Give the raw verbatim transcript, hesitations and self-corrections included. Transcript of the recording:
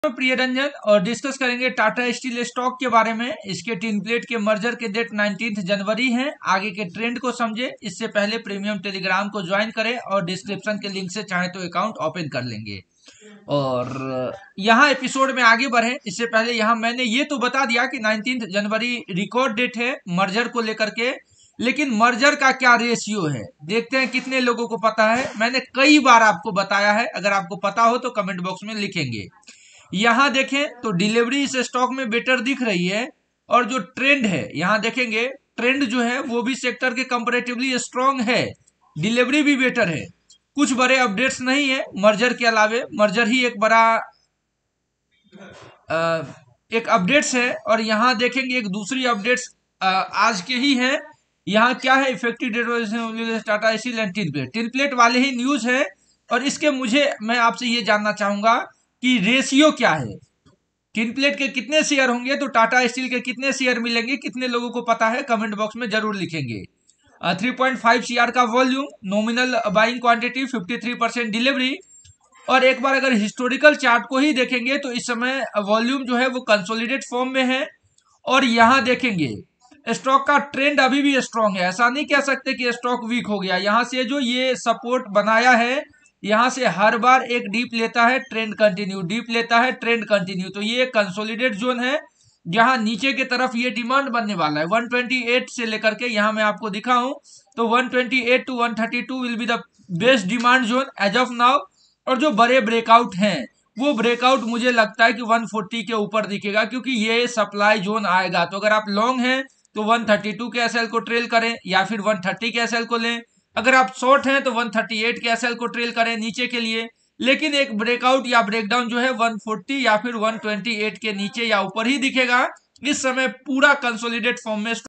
प्रिय रंजन और डिस्कस करेंगे टाटा स्टील स्टॉक के बारे में। इसके टिन प्लेट के मर्जर के डेट नाइनटीन जनवरी है। आगे के ट्रेंड को समझे इससे पहले प्रीमियम टेलीग्राम को ज्वाइन करें और डिस्क्रिप्शन के लिंक से चाहे तो अकाउंट ओपन कर लेंगे। और यहाँ एपिसोड में आगे बढ़े इससे पहले यहाँ मैंने ये तो बता दिया कि नाइनटीन जनवरी रिकॉर्ड डेट है मर्जर को लेकर के, लेकिन मर्जर का क्या रेशियो है देखते हैं कितने लोगों को पता है। मैंने कई बार आपको बताया है, अगर आपको पता हो तो कमेंट बॉक्स में लिखेंगे। यहाँ देखें तो डिलीवरी इस स्टॉक में बेटर दिख रही है और जो ट्रेंड है यहाँ देखेंगे ट्रेंड जो है वो भी सेक्टर के कंपैरेटिवली स्ट्रांग है, डिलीवरी भी बेटर है। कुछ बड़े अपडेट्स नहीं है मर्जर के अलावे, मर्जर ही एक बड़ा आ, एक अपडेट्स है। और यहाँ देखेंगे एक दूसरी अपडेट्स आज के ही है। यहाँ क्या है, effective date Tata steel and tin plate tin plate वाले ही न्यूज है। और इसके मुझे मैं आपसे ये जानना चाहूंगा कि रेशियो क्या है, टिन प्लेट के कितने शेयर होंगे तो टाटा स्टील के कितने शेयर मिलेंगे, कितने लोगों को पता है कमेंट बॉक्स में जरूर लिखेंगे। थ्री पॉइंट फाइव सीआर का volume, nominal buying quantity, fifty three percent delivery. और एक बार अगर हिस्टोरिकल चार्ट को ही देखेंगे तो इस समय वॉल्यूम जो है वो कंसोलिडेट फॉर्म में है। और यहाँ देखेंगे स्टॉक का ट्रेंड अभी भी स्ट्रांग है, ऐसा नहीं कह सकते कि स्टॉक वीक हो गया। यहाँ से जो ये सपोर्ट बनाया है यहाँ से हर बार एक डीप लेता है, ट्रेंड कंटिन्यू, डीप लेता है, ट्रेंड कंटिन्यू। तो ये कंसोलिडेट जोन है जहां नीचे की तरफ ये डिमांड बनने वाला है वन ट्वेंटी एट से लेकर के, यहाँ मैं आपको दिखाऊं तो one twenty eight two one thirty two will be the best demand zone as of now. और जो बड़े ब्रेकआउट हैं वो ब्रेकआउट मुझे लगता है कि वन फोर्टी के ऊपर दिखेगा, क्योंकि ये सप्लाई जोन आएगा। तो अगर आप लॉन्ग हैं तो वन थर्टी टू के एसएल को ट्रेल करें या फिर वन थर्टी के एसएल को लें। अगर आप शॉर्ट हैं तो वन थर्टी एट के एसएल को ट्रेल करें नीचे के लिए। लेकिन एक ब्रेकआउट या ब्रेकडाउन जो है वन फोर्टी या फिर वन ट्वेंटी एट के नीचे या ऊपर ही दिखेगा। इस समय पूरा कंसोलिडेट फॉर्म में